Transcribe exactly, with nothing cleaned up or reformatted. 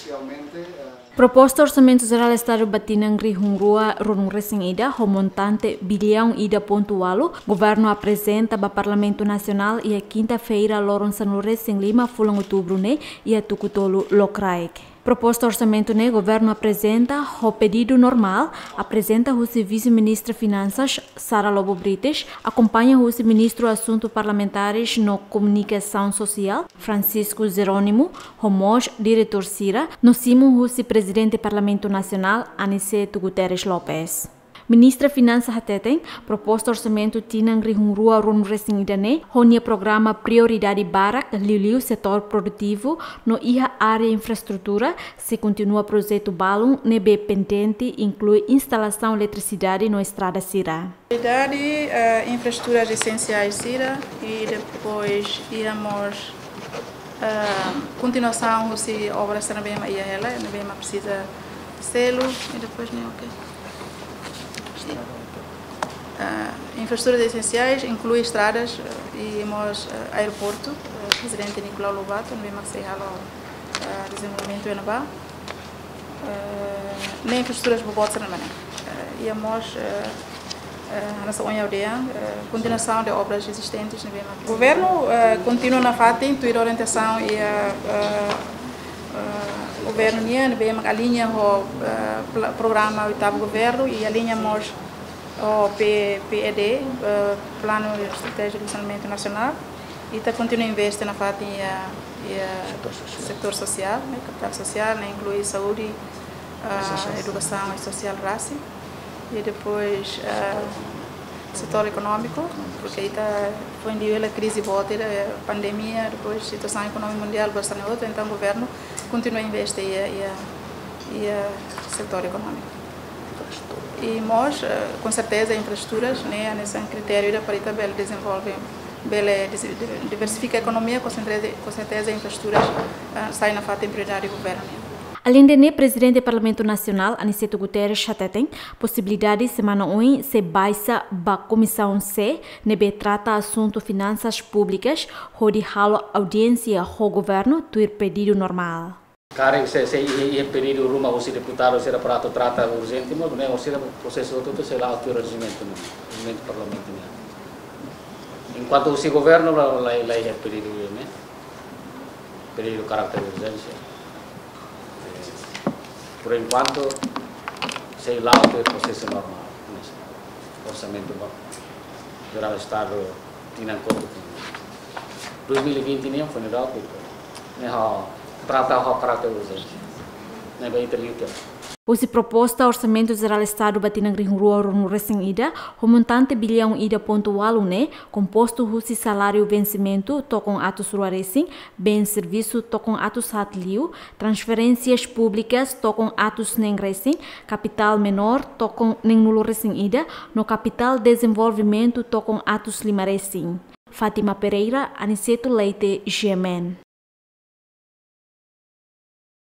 especialmente... Proposta Orçamento Geral Estado Batinangri Hungrua Ronung Resing Ida, o montante bilhão Ida ponto walo, governo apresenta para Parlamento Nacional e a quinta-feira Loron San Lourenço em Lima, fulang outubro né, e a Tucutolo Lokraik. Proposta orçamento né, governo apresenta o pedido normal, apresenta o vice-ministra Finanças, Sara Lobo Brites, acompanha o ministro Assuntos Parlamentares no Comunicação Social, Francisco Jerônimo, o Moj, diretor Cira, no cimo o presidente do Parlamento Nacional, Aniceto Guterres Lopes. Ministra Finanças Hateten, proposta orçamento Tinangri Hungrua Ron Resing Idane, honia programa Prioridade Barak, Liu setor produtivo, no iha área infraestrutura, se continua projeto Balum, nebe pendente, inclui instalação de eletricidade no estrada Sira. Prioridade, uh, infraestruturas essenciais Sira, e depois íamos uh, continuação, se obras na bema ia ela, na bema precisa selo, e depois nem ok. Uh, infraestruturas essenciais inclui estradas uh, e temos uh, aeroporto, uh, presidente Nicolau Lobato, no mesmo que uh, desenvolvimento em Nabá, uh, nem infraestruturas bobotas na mané. E temos a nossa aldeia, continuação de obras existentes no mesmo. O governo uh, continua na fata, intuir orientação e a uh, uh, governo nia, no mesmo alinha o uh, programa oitavo governo e alinhamos o P E D, uh, Plano Estratégico de Desenvolvimento Nacional, e está continuando a investir na parte e uh, setor social, né, capital social, né, inclui saúde, uh, educação e social, raça, e depois uh, setor econômico, porque está foi em a crise volta, a pandemia, depois a situação econômica mundial bastante outra, então o governo continua a investir e o setor econômico. E nós, com certeza, infraestruturas, né, nesse critério para que ele desenvolve, ele diversifica a economia, com certeza, com certeza, infraestruturas uh, saem na fata de prioridade do governo. Além de né, presidente do Parlamento Nacional, Aniceto Guterres, chatetem possibilidade semana hoje se baixa a comissão C, nebe trata assunto finanças públicas, onde halo audiência ao governo, tuir pedido normal. Cara, se se ia pedir o rumo aos deputados era para trata urgente, mas não é o processo todo se lá o regimento, o regimento do parlamento. Enquanto o governo lá lá ia pedir o né, pedir o caráter de urgência. Por enquanto se lá o processo normal, o orçamento geral do Estado tinha em conta. dois mil e vinte nem foi nada, né? Trata o caráter urgente, não é interliga. Hoje proposta Orçamento Geral Estado Batinangri Hungrua Ron Resing Ida, o montante bilhão Ida ponto walo né, composto hoje salário vencimento, tocam atos ruaresing, bem serviço, tocam atos hatliu, transferências públicas, tocam atos nengresing, capital menor, tocam nengnulo resing Ida, no capital desenvolvimento, tocam atos limaresing. Fátima Pereira, Aniceto Leite, Gemen.